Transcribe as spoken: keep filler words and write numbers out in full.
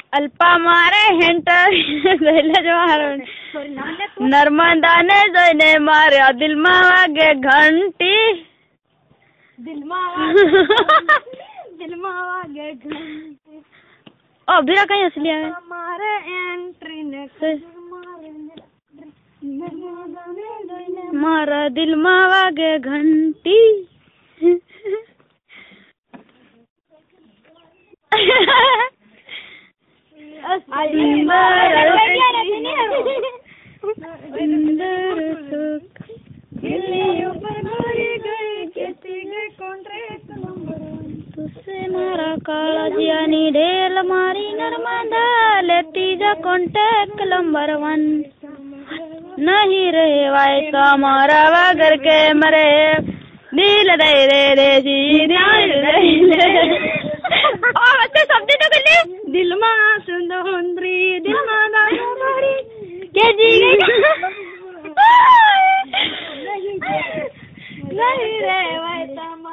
अल्पा मारे हेंटर नर्मदा ने जोने मारे दिल मागे घंटी दिल दिल मागे घंटी ओ भीरा कहीं असली है हमारे एंट्री ने मारा दिल मागे घंटी तुझसे मारा काला जियानी ढेल मारी नर्मदा लेती जा कॉन्टेक्ट नंबर वन नहीं रहे वाई तो मारा वगर के मरे दिल दे दे दे जी शब्द तो कर ले दिल मा सुंदरी दिल मा दारी के जी नहीं रे वाई तो